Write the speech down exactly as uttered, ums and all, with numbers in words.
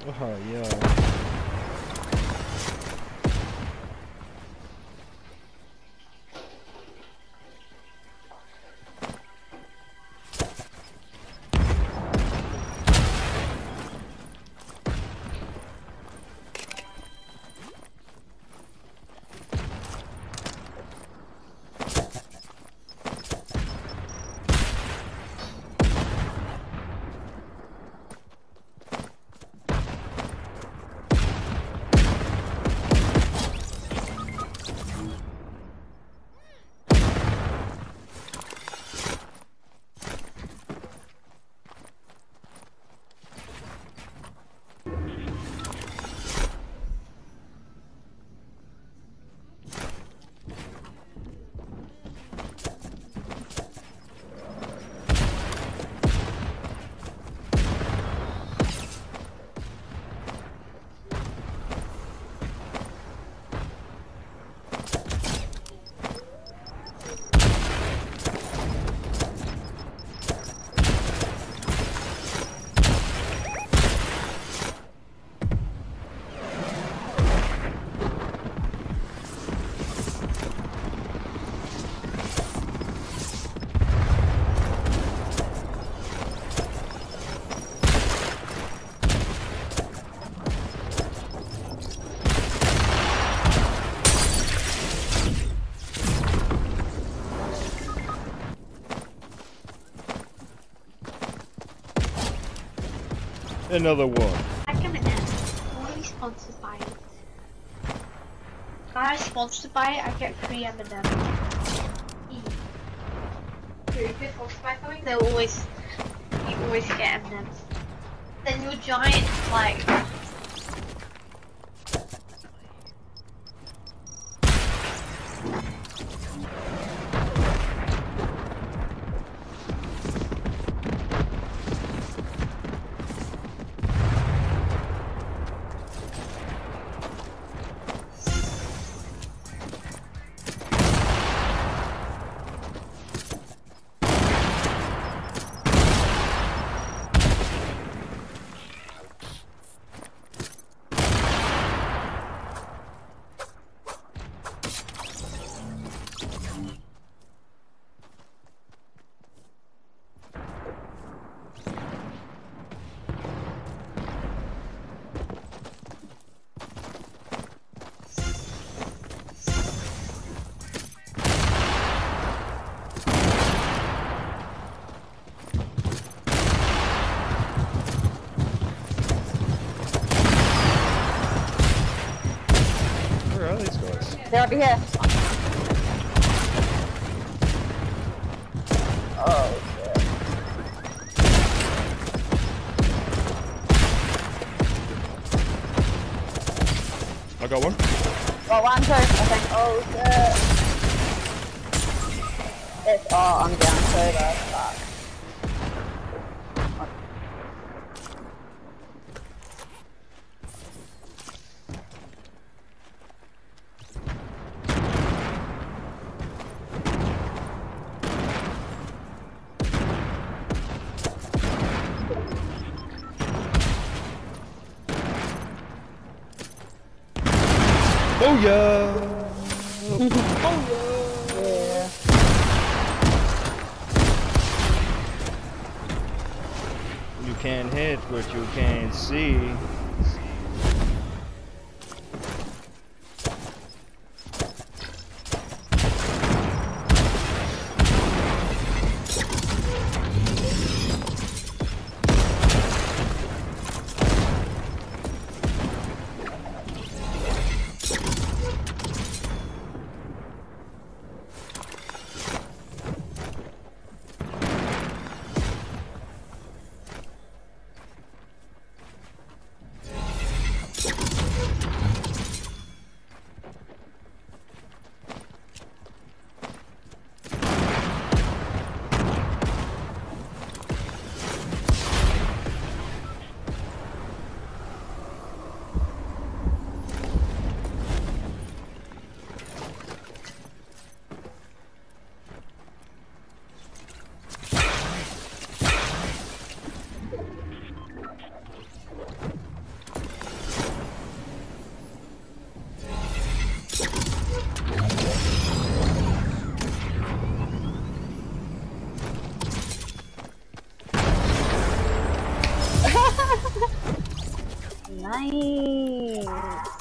Oh, yeah. Another one. I can end. I want to be sponsored by it. If I'm sponsored by it, I get free M and M's. If you're sponsored by something, they'll always, you always get M and M's. Then your giant, like, Where are these guys? They're over here. Oh shit. I got one. Got one too, I think. Oh shit. It's, oh, I'm down so bad. Fuck. Oh yeah! Oh Yeah. yeah! You can't hit what you can't see. Nice.